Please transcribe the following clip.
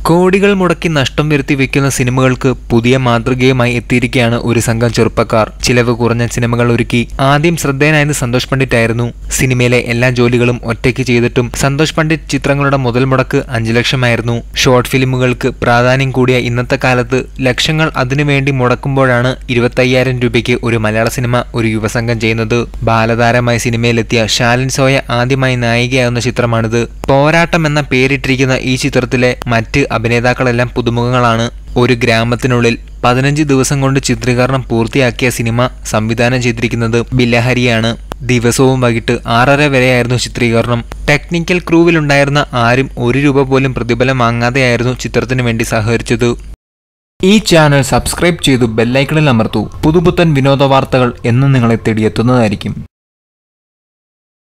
കോടികൾ മുടക്കി നഷ്ടം വരുത്തി വെക്കുന്ന സിനിമകൾക്ക് പുതിയ മാതൃകയുമായി എത്തിയിരിക്കുകയാണ് ഒരു സംഘം ചെറുപ്പക്കാർ. ചിലവ് കുറഞ്ഞ സിനിമകൾ ഒരുക്കി ആദ്യം ശ്രദ്ധേയനായത് സന്തോഷ് പണ്ഡിറ്റ് ആയിരുന്നു. സിനിമയിലെ എല്ലാ ജോലികളും ഒറ്റയ്ക്ക് ചെയ്തിട്ടും സന്തോഷ് പണ്ഡിറ്റ് ചിത്രങ്ങളുടെ മുതൽ മുടക്ക് 5 ലക്ഷമായിരുന്നു. ഷോർട്ട് ഫിലിമുകൾക്ക് പ്രാധാന്യം കൂടിയ ഇന്നത്തെ കാലത്ത് ലക്ഷങ്ങൾ അതിനുവേണ്ടി മുടക്കുമ്പോഴാണ് 25,000 രൂപയ്ക്ക് ഒരു മലയാള സിനിമ ഒരു യുവസംഘം ചെയ്യുന്നത്. ബാലതാരമായി സിനിമയിലെത്തിയ ഷാലിൻ സോയ ആദ്യമായി നായികയാവുന്ന ചിത്രമാണിത്. പോരാട്ടം എന്ന പേരിട്ടിരിക്കുന്ന ഈ ചിത്രത്തിലെ മറ്റ് അഭിനേതാക്കളെല്ലാം പുതുമുഖങ്ങളാണ്. ഒരു ഗ്രാമത്തിനുള്ളിൽ 15 ദിവസം കൊണ്ട് ചിത്രീകരണം പൂർത്തിയാക്കിയ സിനിമ സംവിധാനം ചെയ്തിരിക്കുന്നത് ബിലഹരിയാണ്. ദിവസവും വൈകിട്ട് 6:30 വരെയായിരുന്നു ചിത്രീകരണം. ടെക്നിക്കൽ ക്രൂവിലുണ്ടായിരുന്ന ആരും 1 രൂപ പോലും പ്രതിഫലം വാങ്ങാതെയായിരുന്നു ചിത്രത്തിനു വേണ്ടി സഹകരിച്ചത്. ഈ ചാനൽ സബ്സ്ക്രൈബ് ചെയ്തു ബെല്ലൈക്കണിൽ അമർത്തൂ. പുതുപുത്തൻ വിനോദ വാർത്തകൾ എന്നും നിങ്ങളെ തേടിയെത്തുന്നതായിരിക്കും.